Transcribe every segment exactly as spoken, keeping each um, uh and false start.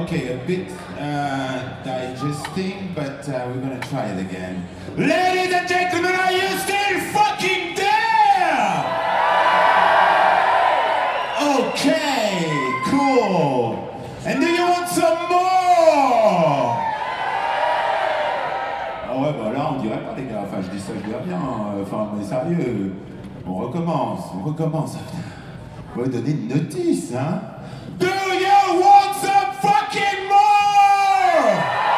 Okay, a bit uh, digesting, but uh, we're gonna try it again. Ladies and gentlemen, are you still fucking there? Okay, cool. And do you want some more? Ah ouais, bah là, on dirait pas, les gars. Enfin, je dis ça, je dis rien. Enfin, mais sérieux. On recommence, on recommence. On va donner une notice, hein. Do you want some fucking more?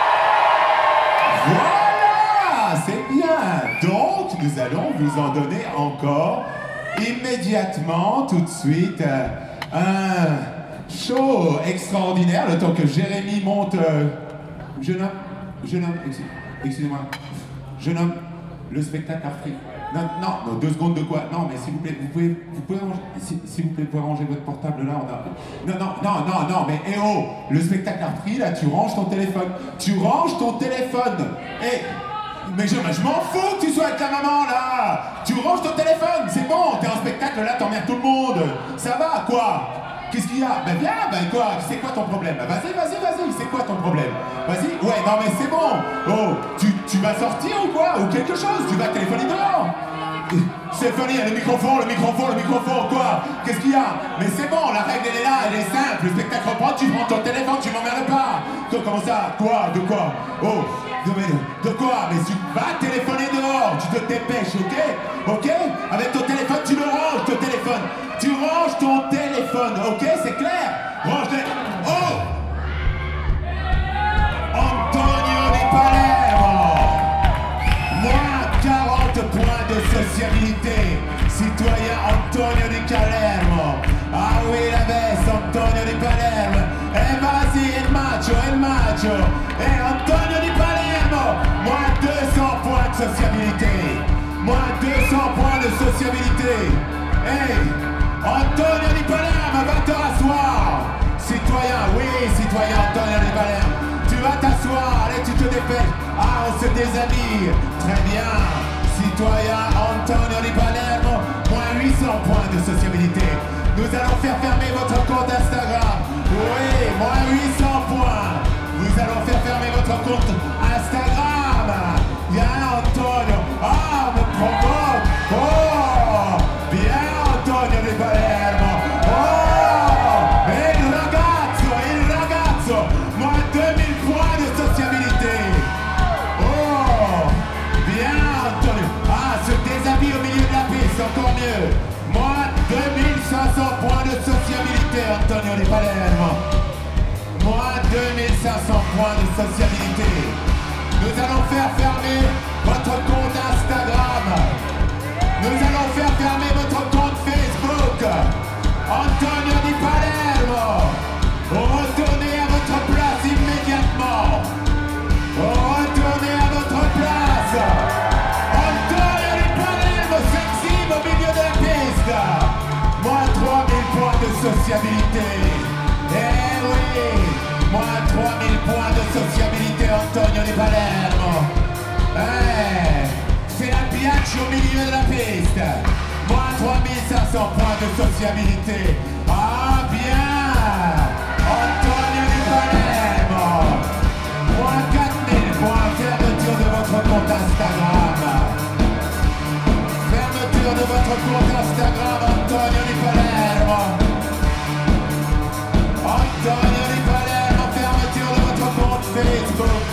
Voilà, c'est bien. Donc, nous allons vous en donner encore immédiatement, tout de suite, euh, un show extraordinaire, le temps que Jérémy monte. Euh, jeune homme, jeune homme, excusez-moi, jeune homme, le spectacle a repris. Non, non, non, deux secondes de quoi? Non, mais s'il vous plaît, vous pouvez, vous pouvez ranger, s'il vous plaît, vous pouvez ranger votre portable là, on a... Non, non, non, non, non, mais eh oh, le spectacle a repris, là, tu ranges ton téléphone. Tu ranges ton téléphone. Eh, mais je, je m'en fous que tu sois avec ta maman, là. Tu ranges ton téléphone, c'est bon, t'es en spectacle, là, t'emmerdes tout le monde. Ça va, quoi? Qu'est-ce qu'il y a? Ben viens, ben quoi? C'est quoi ton problème? Ben vas-y, vas-y, vas-y, c'est quoi ton problème? Vas-y, ouais, non mais c'est bon. Oh, tu, tu vas sortir ou quoi? Ou quelque chose? Tu vas téléphoner dehors? Stéphanie, le microphone, le microphone, le microphone, quoi? Qu'est-ce qu'il y a? Mais c'est bon, la règle elle est là, elle est simple. Le spectacle reprend, tu prends ton téléphone, tu m'emmerdes pas. Comment ça? Quoi? De quoi? Oh, de, de quoi? Mais tu vas téléphoner dehors, tu te dépêches, ok? Ok? Avec ton téléphone, tu le ranges, ton téléphone. Tu ranges ton téléphone, ok? C'est clair? Range le... Oh! Antonio Di Palermo! Moins quarante points de sociabilité. Citoyen Antonio Di Palermo. Ah oui, la veste, Antonio Di Palermo. Eh vas-y, il macho, il macho. Eh Antonio Di Palermo. Moins deux cents points de sociabilité. Moins deux cents points de sociabilité. Eh Antonio Di Palermo, va te rasseoir. Citoyen, oui, citoyen Antonio Di Palermo. Tu vas t'asseoir, allez, tu te dépêches. Ah, on se déshabille. Très bien. Citoyen Antonio Di Palermo, moins huit cents points de sociabilité. Nous allons faire fermer votre compte Instagram. Oui, moins huit cents points. Nous allons faire fermer votre compte Instagram. Bien, Antonio. Ah, me provoque. Oh, bien, Antonio Di Palermo. Oh, il ragazzo, il ragazzo. Moins deux mille points de sociabilité. Oh, bien, Antonio. Ah, se déshabille au milieu de la piste, encore mieux. Moins deux mille cinq cents points de sociabilité, Antonio Di Palermo. Moins deux mille cinq cents points de sociabilité. Nous allons faire fermer votre compte Instagram. Nous allons faire fermer votre compte Facebook. Antonio Di Palermo. Retournez à votre place immédiatement. Retournez à votre place. Antonio Di Palermo s'exhibe au milieu de la piste. Moins trois mille points de sociabilité. Eh oui. Moins trois mille points de sociabilité, Antonio Di Palermo. Eh, c'est la piace au milieu de la piste. Moins trois mille cinq cents points de sociabilité. Ah bien, Antonio Di Palermo. Moins quatre mille points, fermeture de votre compte Instagram. Fermeture de votre compte Instagram, Antonio Di Palermo. Antonio Di Palermo, fermeture de votre compte Facebook.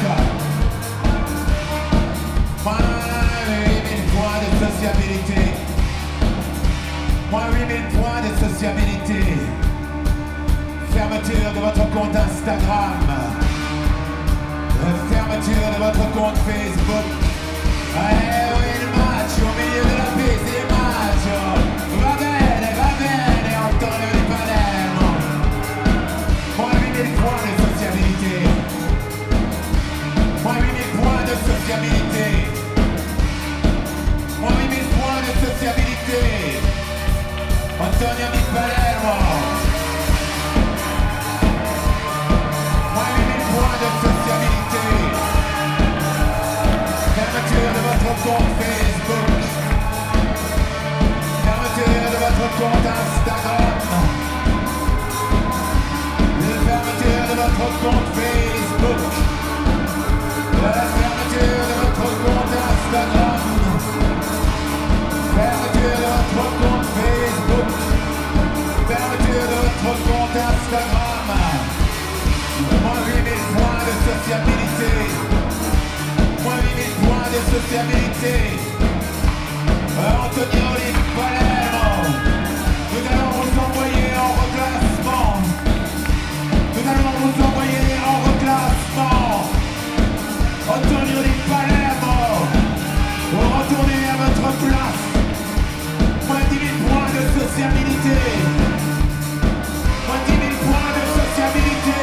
Moins huit mille points de sociabilité. Moins huit mille points de sociabilité. Fermeture de votre compte Instagram. Fermeture de votre compte Facebook. Eh oui, il match au milieu de la piste, il match. Va bene, va bene, Antonio Di Palermo. Moins huit mille points de sociabilité. Moins huit mille points de sociabilité. Moins huit mille points de sociabilité. Antonio Di Palermo. Moins huit mille points de sociabilité. Fermeture de votre compte Facebook. Fermeture de votre compte Instagram. Fermeture de votre compte compte Instagram. Moins huit mille points de sociabilité. Moins huit mille points de sociabilité. Antonio Di Palermo. Nous allons vous envoyer en reclassement. Nous allons vous envoyer en reclassement. Antonio Di Palermo. Vous retournez à votre place. Moins dix mille points de sociabilité. Moins dix mille points de sociabilité.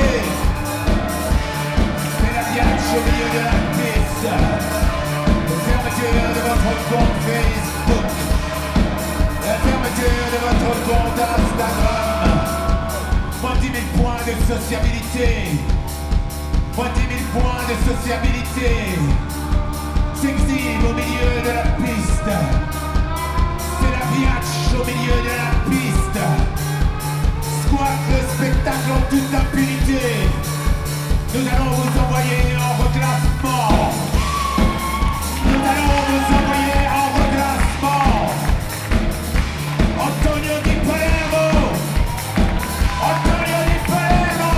C'est la biatch au milieu de la piste. Fermeture de votre compte Facebook. La fermeture de votre compte Instagram. Moins dix mille points de sociabilité. Moins dix mille points de sociabilité. S'exhibe au milieu de la piste. C'est la biatch au milieu de la piste. Squat le spectacle en toute impunité. Nous allons vous envoyer en reclassement. Nous allons vous envoyer en reclassement. Antonio Di Palermo. Antonio Di Palermo.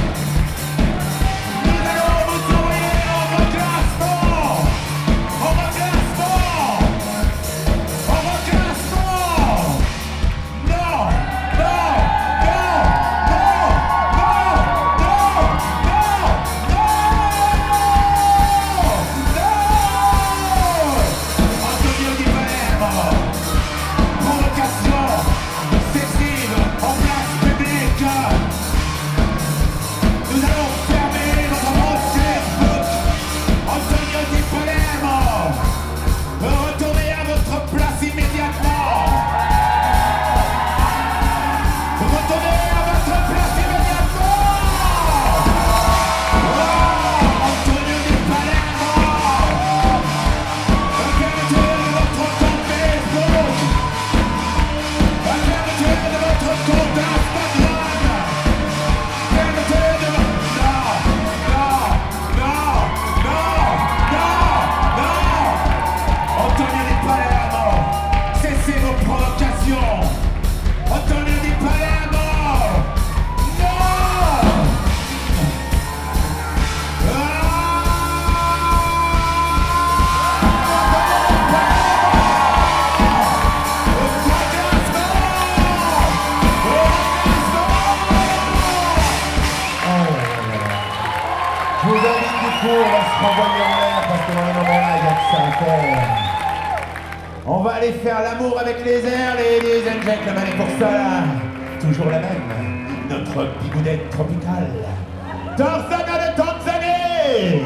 Nous allons vous envoyer en reclassement. En reclassement. En reclassement. Non, non, non, non, non, non, non, non. Antonio Di Palermo. Provocation sextive en place publique. Nous allons fermer votre compte Facebook. Antonio Di Palermo. Retournez à votre place immédiatement. Retournez à votre place immédiatement. Oh, Antonio Di Palermo. Fermeture de votre compte Facebook. Fermeture de votre compte Instagram. Fermeture de votre... Non, non, non, non, non, non. Antonio Di Palermo, cessez vos provocations. Antonio Di Palermo. Non. Je vous invite du coup, on va se renvoyer en l'air parce que dans les moments-là, il y a que ça à faire. On va aller faire l'amour avec les airs, ladies and gentlemen, et pour ça, là, toujours la même, notre bigoudette tropicale. Tanzania de Tanzanie.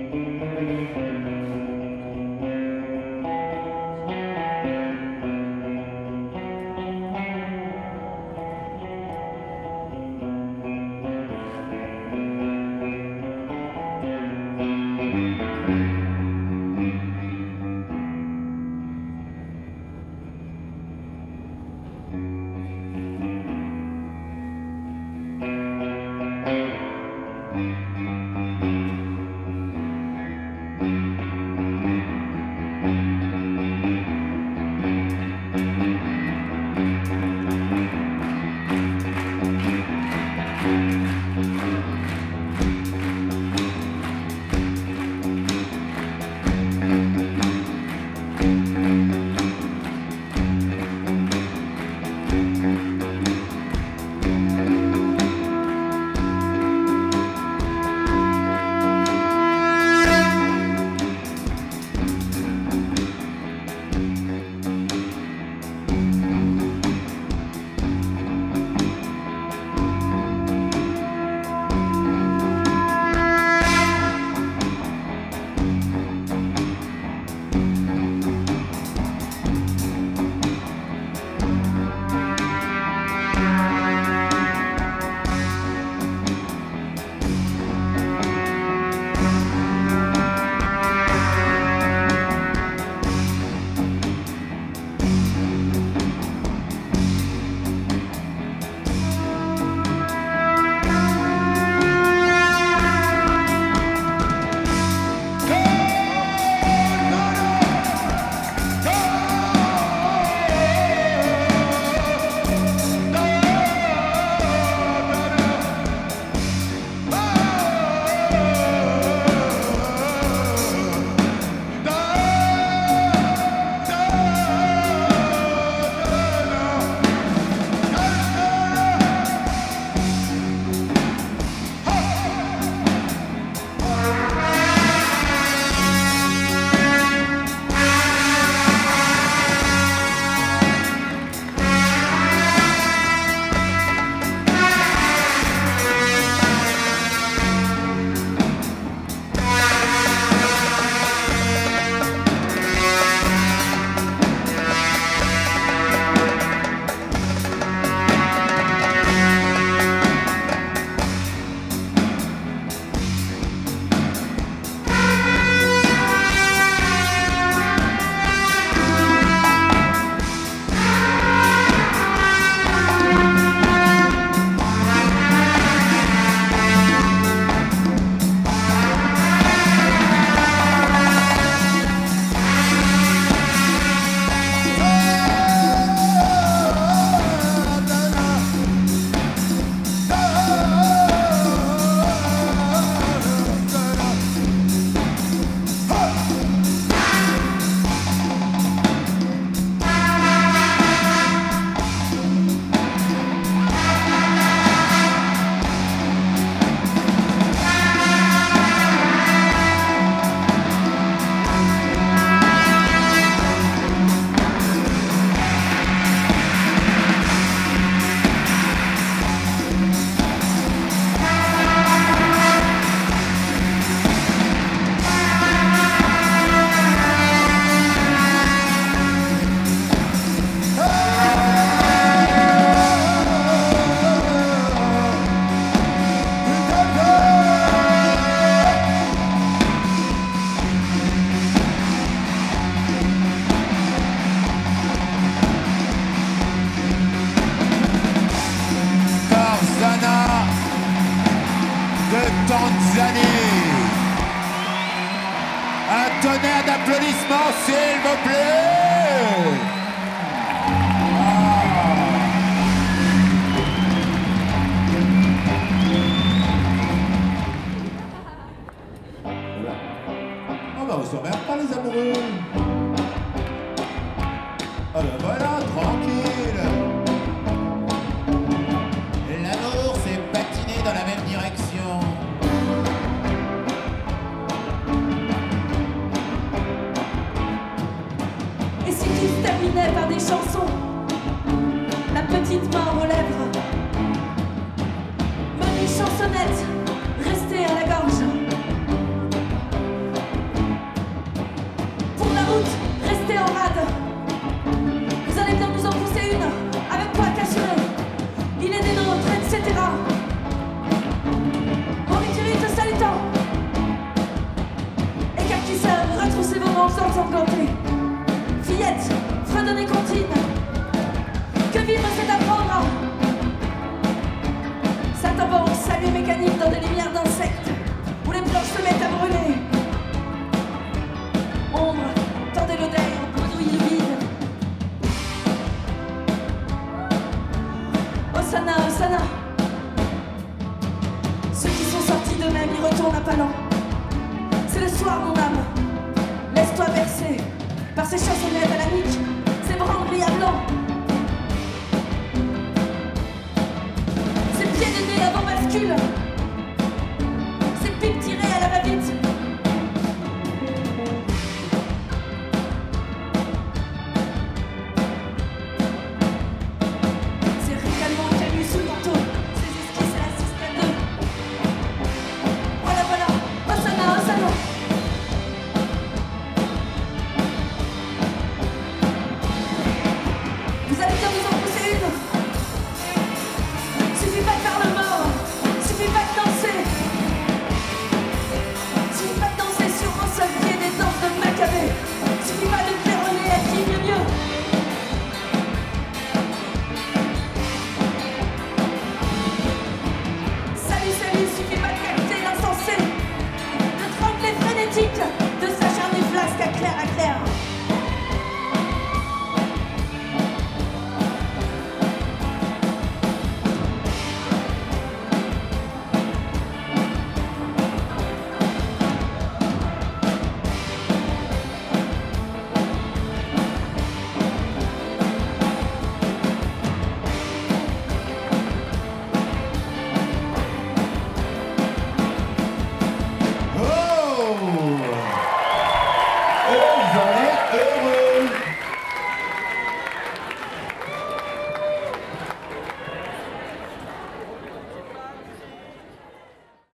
Un tonnerre d'applaudissements, s'il vous plaît. Ah bah on s'emmerde pas les amoureux. Ah bah voilà, tranquille. L'amour s'est patiné dans la même direction. Et si tout se terminait par des chansons, la petite main aux lèvres, mener chansonnette, rester à la gorge. ces vendanges ensanglantées. Fillette, fredonnez comptine. Que vivre c'est apprendre. Saltimbanque, salut mécanique dans des lumières d'insectes, où les planches se mettent à brûler. Ombre, tendez l'odeille aux grenouilles humides. Osana, Osana. Ceux qui sont sortis d'eux-mêmes y retournent à pas lents. C'est le soir, mon âme. Laisse-toi bercer par ces chansonniers